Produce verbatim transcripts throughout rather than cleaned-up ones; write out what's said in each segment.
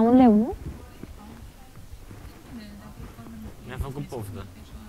un leu, nu? Mi-a făcut poftă.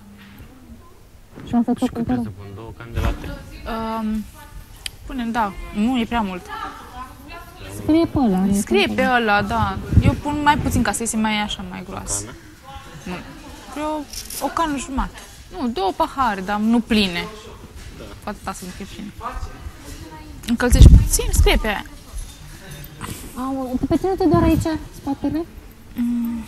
Și am făcut Și cât cumpără. trebuie să pun? Două candelate? Um, punem, da. Nu, e prea mult. Scrie pe ăla. Scrie pe ăla, da. Eu pun mai puțin ca să iese mai așa, mai groasă. Nu. Vreo o cană jumătate. Nu, două pahare, dar nu pline. Poate ta să nu fie pline. Încălzești puțin, scrie pe aia. Au, pe tine te doar aici, spatele? Mm.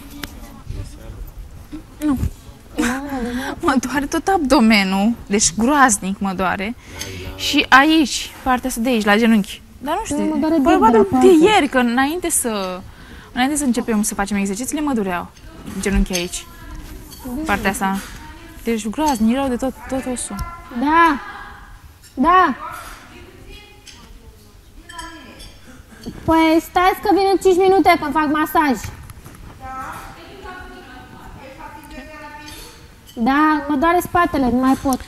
Nu. Mă doare tot abdomenul, deci groaznic mă doare. Și aici, partea asta de aici, la genunchi. Dar nu știu, probabil de ieri, că înainte să, înainte să începem să facem exercițiile, mă dureau genunchii aici. Partea asta. Deci groaznic, rău de tot, tot osul. Da! Da! Păi stați că vin în cinci minute când fac masaj. Da, mă doare spatele, nu mai pot.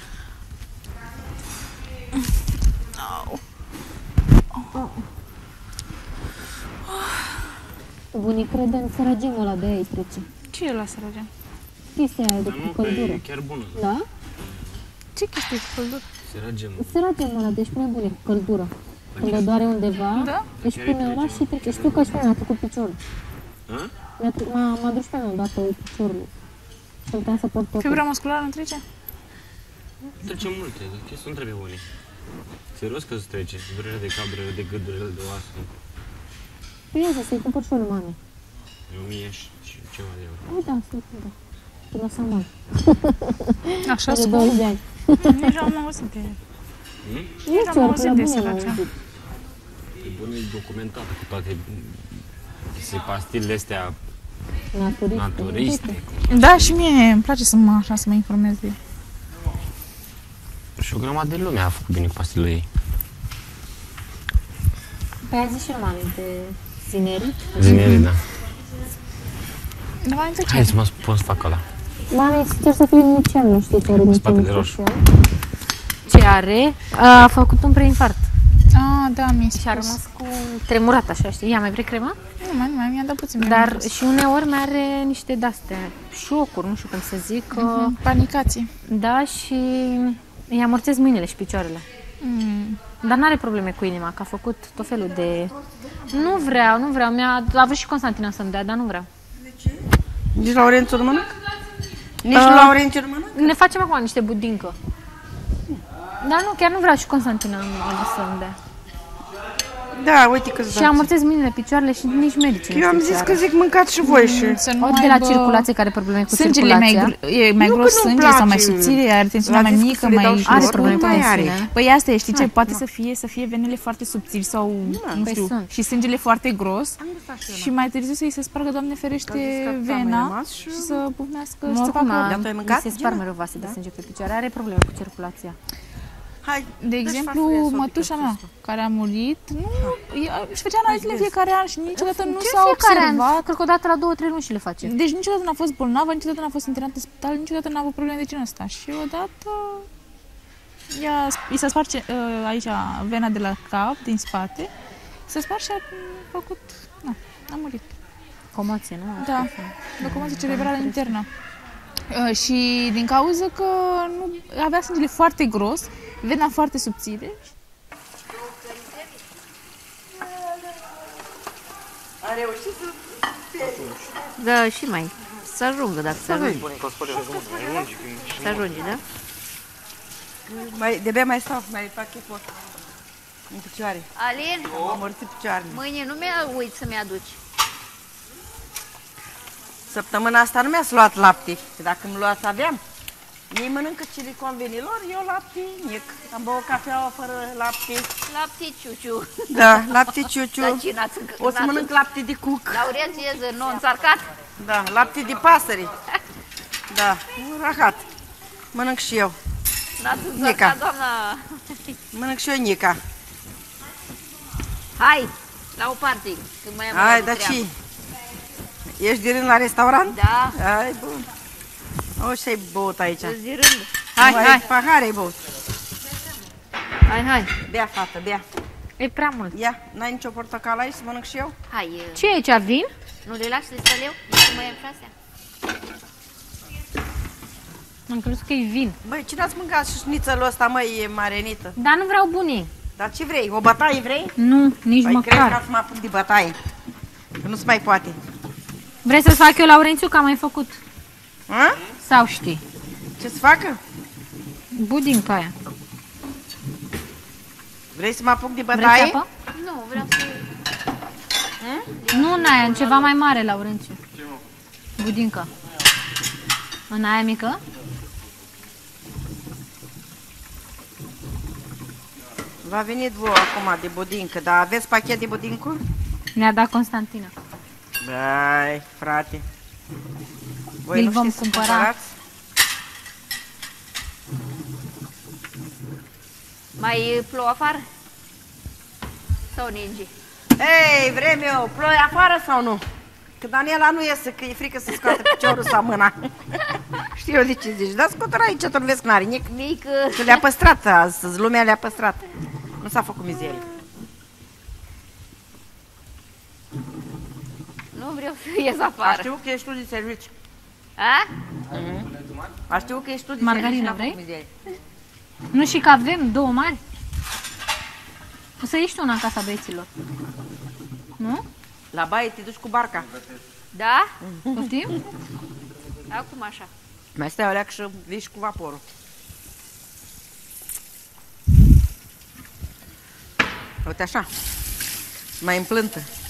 Bunii crede în sărăgimul ăla de aici trece. Ce e la sărăgem? Chestia aia de cu căldură. E chiar bună. Da? Ce chestie cu căldură? Sărăgemul. Sărăgimul ăla, deci mai bune cu căldură. Când o doare undeva, da? Deci pune ăla și trece. Știu că și mie mi-a trecut piciorul. M-a dus pe mine odată piciorul. Și puteam să port totul. Fibra musculară nu trece? Trece multe, că să nu trebuie unii. Serios că îți trece. Durere de cap, durere de gât, durere de oasă. Păi ia să-i cumpăr și o lui mame. O mie și ceva de euro. Uite, să-i cumpăr. Până să mă. Așa de douăzeci de ani. Nici nu am auzit de el. Nici am ori, auzit până de bine am săracea. auzit. E bună, e documentată cu toate pastilele astea Naturiste. naturiste. Da, și mie îmi place să mă, așa, să mă informez de. Și o grămadă de lume a făcut bine cu pastilele ei. Păi a zis și mame de zinerit. Zinerii, da. Da, mai Hai să mă pot să fac ăla. Mame, cer să fie inițial, nu știu ce are Spatele roșu. Ce are? A făcut un preinfart. Ah, da, mi-ai spus. Și a rămas cu tremurat așa, știi? Ia, mai vrei cremă? Nu, mai, nu mai, mi-a dat puțin. Dar și uneori mai are niște de-astea, șocuri, nu știu cum să zic. Uh-huh. Panicații. Da, și îi amorțez mâinile și picioarele. Mm. Dar n-are probleme cu inima, că a făcut tot felul de... Nu vreau, nu vreau. Mi-a a vrut și Constantina să-mi dea, dar nu vreau. De ce? Nici Laurențiu nu mănâncă? Nici Uh, Laurențiu nu mănâncă? Ne facem acum niște budincă. Dar nu, chiar nu vreau și Constantina să-mi dea. Da, uite că-ți Și amorțez mâinile, picioarele și nici medicii. Eu am zis că zic mâncați și voi și... Să nu Ori de la circulație care are probleme cu sângele circulația. mai, e mai Nu, gros că nu-mi sânge sau mai place. subțire, are tensiunea L-a mai zis că mică, să le dau mai și are lor, probleme nu cu mai tensiunea. are. Păi asta e, știi ce? Hai, Poate da. să fie să fie venele foarte subțiri sau, Da, nu păi știu, sunt. și sângele foarte gros Am gustat și eu, și mai târziu să-i se spargă, Doamne ferește, Că a zis că atât a mai vena rămas și- și să pufnească și să Oricum, facă... Dar tu ai mi mâncat, se spar Gina? mereu vase de Da. sânge pe picioare. Are probleme cu circulația. Hai, De dă-și exemplu, farfuria să o mătușa pică mea, sus. care a murit, nu, ea își făcea analizele fiecare an și niciodată nu Ce s-a fiecare an? observat. Cred că o dată la două, trei luni și le face. Deci niciodată n-a fost bolnavă, niciodată n-a fost internată în spital, niciodată n-a avut probleme de genul ăsta. Și odată ea, i s-a spart uh, aici vena de la cap, din spate, s-a spart și a făcut, na, a murit. Comoție, nu? Da, locomoție cerebrală internă. Uh, și din cauza că nu avea sângele foarte gros, vena foarte subțire. A reușit să... Da, și mai. Să ajungă, dacă să ajunge. Să ajunge, da? Mai, de-abia mai stau, mai fac efort. În picioare. Alin, Am amorțit picioarele. mâine nu mi-a uit să mi-aduci. Săptămâna asta nu mi-ați luat lapte. Că dacă îmi luați, aveam. Ei mănâncă siliconvenilor, eu lapte mic. Am băut cafeaua fără lapte. Lapte ciuciu. Da, lapte ciuciu. Dar ce n-ați încă- O să n-ați mănânc lapte de cuc. Laurențiu, nu înțarcat? Da, lapte de pasăre. Da, rahat. Mănânc și eu. N-ați Nica. înțarcat, doamna? Mănânc și eu Nica. Hai, la o parte, când mai am Hai, de dar treabă. ce? Ești de rând la restaurant? Da, Hai, bun. O, și ai băut aici. îți zi rând. Hai, hai. Pahare ai băut. Hai, hai. Bea, fată, bea. E prea mult. Ia, n-ai nicio portocală aici să mănânc și eu? Hai, e- Ce e aici? Vin? Nu le lași să spăl eu? Nu mai am și astea? Am crezut că e vin. Băi, cine ați mâncat șnițelul ăsta, măi, marenită? Dar nu vreau bunii. Dar ce vrei? O bătaie vrei? Nu, nici Păi crezi măcar. ca să mă apuc de bătaie. Că nu se mai poate. Vrei să-ți fac eu, Laurențiu, că am mai făcut? A? Sau știi? Ce să facă? Budinca aia. Vrei să mă apuc de Vrei bătaie? ceapă? Nu, vreau să... Nu în aia, în ceva mai mare, Laurențiu. Budinca. În aia mică? V-a venit voi acum de budincă, dar aveți pachet de budincuri? Ne-a dat Constantina. Băi, frate. Voi Îl nu vom știți să cumpăra. cumpărați? Mai plouă afară? Sau ninge? Ei, vrem eu, ploi afară sau nu? Că Daniela nu iese, că e frică să scoată piciorul sau mâna. Știu eu de ce zici, dar scotă-l aici, tu nu vezi că n-are nic. Mic... Că le-a păstrat astăzi, lumea le-a păstrat. Nu s-a făcut mizerie. Nu vreau să ies A afară. știu că ești tu de serviciu. A? A știu că ești tu de Margarină serviciu. n-am vrei? făcut mizerie. Nu și că avem două mari? O să ieși tu una în casa băieților. Nu? La baie te duci cu barca. Da? Poftim? Acum așa. Mai stai o leacă și vii și cu vaporul. Uite așa. Mai în plântă.